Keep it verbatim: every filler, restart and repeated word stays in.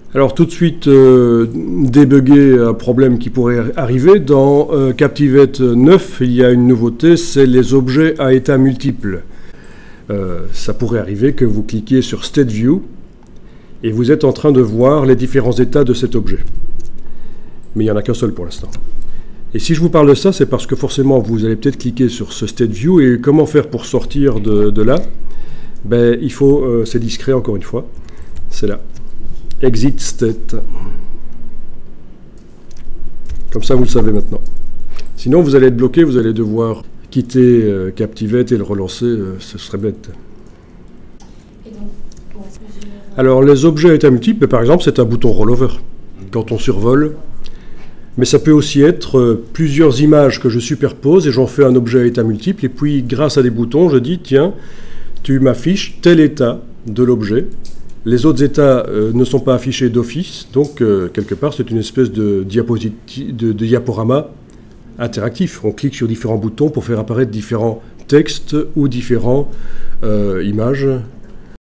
Alors tout de suite, euh, débugger un problème qui pourrait arriver. Dans euh, Captivate neuf, il y a une nouveauté, c'est les objets à état multiples. Euh, ça pourrait arriver que vous cliquiez sur State View et vous êtes en train de voir les différents états de cet objet. Mais il n'y en a qu'un seul pour l'instant. Et si je vous parle de ça, c'est parce que forcément vous allez peut-être cliquer sur ce State View, et comment faire pour sortir de, de là? Ben, il faut, euh, c'est discret encore une fois, c'est là. Exit State. Comme ça, vous le savez maintenant. Sinon, vous allez être bloqué, vous allez devoir quitter euh, Captivate et le relancer, euh, ce serait bête. Et donc, bon, je... Alors, les objets à état multiple, par exemple, c'est un bouton rollover quand on survole. Mais ça peut aussi être euh, plusieurs images que je superpose et j'en fais un objet à état multiple. Et puis, grâce à des boutons, je dis, tiens, tu m'affiches tel état de l'objet. Les autres états euh, ne sont pas affichés d'office, donc euh, quelque part c'est une espèce de, diapositive, de, de diaporama interactif. On clique sur différents boutons pour faire apparaître différents textes ou différentes euh, images